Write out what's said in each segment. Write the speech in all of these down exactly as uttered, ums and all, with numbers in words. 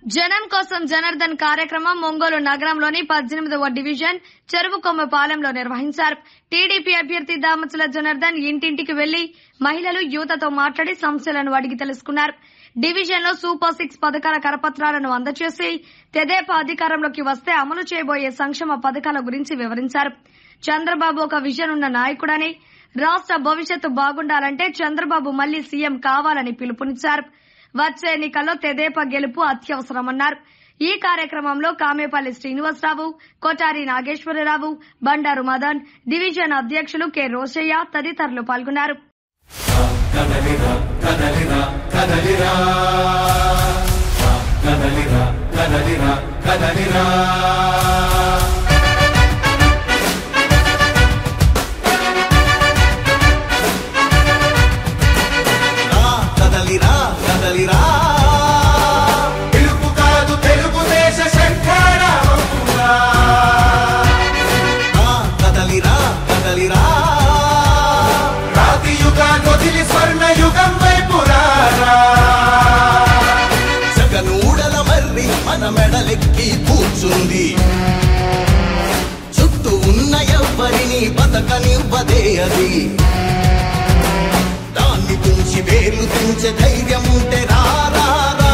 జనం కోసం జనార్దన్ కార్యక్రమం ఒంగోలు నగరంలోని పద్దెనిమిదవ డివిజన్ చెరువుకొమ్మపాలెంలో నిర్వహించారు. టీడీపీ అభ్యర్థి దామచల జనార్దన్ ఇంటింటికి వెళ్లి మహిళలు, యువతతో మాట్లాడి సమస్యలను అడిగి తెలుసుకున్నారు. డివిజన్ లో సూపర్ సిక్స్ పథకాల కరపత్రాలను అందజేసి తెదేపా అధికారంలోకి వస్తే అమలు చేయబోయే సంక్షేమ పథకాల గురించి వివరించారు. చంద్రబాబు ఒక విజన్ ఉన్న నాయకుడని, రాష్ట్ర భవిష్యత్తు బాగుండాలంటే చంద్రబాబు మళ్లీ సీఎం కావాలని పిలుపునిచ్చారు. వచ్చే ఎన్నికల్లో తెదేపా గెలుపు అత్యవసరమన్నారు. ఈ కార్యక్రమంలో కామేపల్లి శ్రీనివాసరావు, కోటారి నాగేశ్వరరావు, బండారు మదన్, డివిజన్ అధ్యక్షులు కె రోషయ్య తదితరులు పాల్గొన్నారు. పిలుపు కాదు తెలుగుదేశ శంఖారావమురా, కదలిరా కదలిరా, రాతి యుగాన్ని వదిలి స్వర్ణ యుగం వైపు రారా. జగనూడల మర్రి మన మెడలెక్కి కూర్చుంది, చుట్టూ ఉన్న ఎవ్వరిని బతకనివ్వదే అది. తుంచి వేర్లు తుంచే ధైర్యం ఉంటే రారా,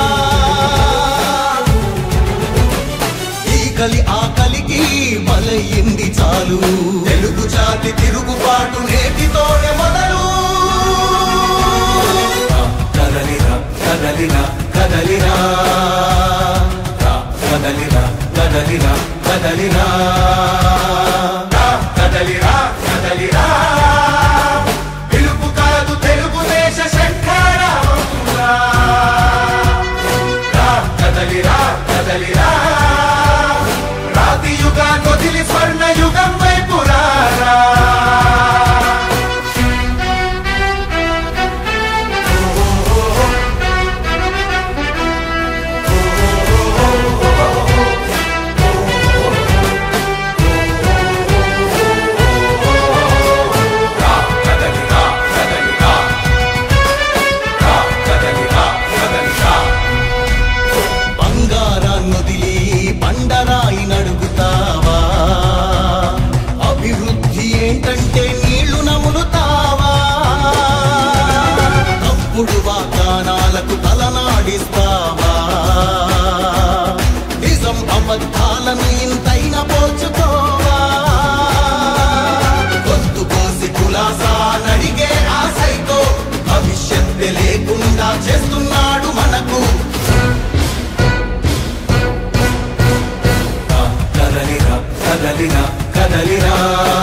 ఈ కలి ఆకలికి బలయింది చాలు. తెలుగు జాతి తిరుగుబాటు నేటితోనే మొదలు. కదలిరా కదలిరా కదలిరా, కదలిరా కదలిరా కదలిరా, కదలిరా కదలిరా, కదలిరా, రాతి యుగాన్ని వదిలి స్వర్ణ యుగం వైపు రారా. వాగ్దానాలకు తలనాడిస్తావా, నిజం అబద్ధాలను ఇంతైనా పోల్చుకోవా. గొంతు కోసి కులాసా నడిగే ఆశతో భవిష్యత్తు లేకుండా చేస్తున్నాడు మనకు. కదలిరా కదలిరా కదలిరా,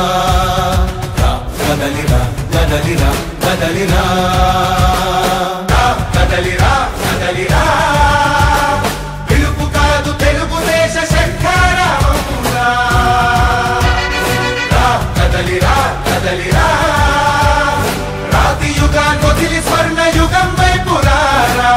కదలిరా కదలిరా కదలిరా, కదలిరా కదలిరా, పిలుపు కాదు తెలుగుదేశ శంఖారావమురా, కదలిరా కదలిరా, రాతి యుగాన్ని వదిలి స్వర్ణ యుగం వైపు రారా.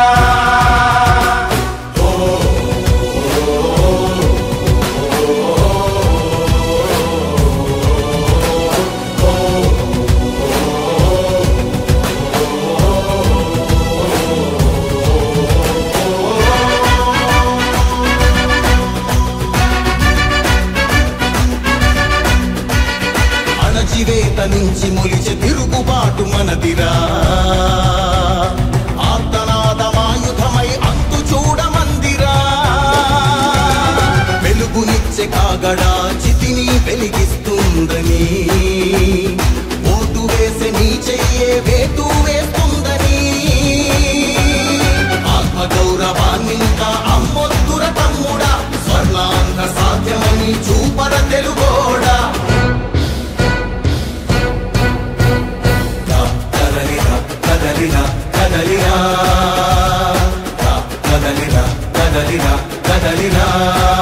అణచివేత నుంచి మొలిచే తిరుగుబాటు మనదిరా, ఆర్తనాదమాయుధమై అంతు చూడమందిరా. వెలుగునిచ్చే కాగడా చితిని వెలిగిస్తుందని, ఓటు వేసే నీ చెయ్యే వేటు వేస్తుందని. ఆత్మగౌరవాన్నింకా అమ్మొద్దుర తమ్ముడా, స్వర్ణాంధ్ర సాధ్యమని చూపర తెలుగోడా. కదలిరా కదలిరా కదలిరా కదలిరా కదలిరా,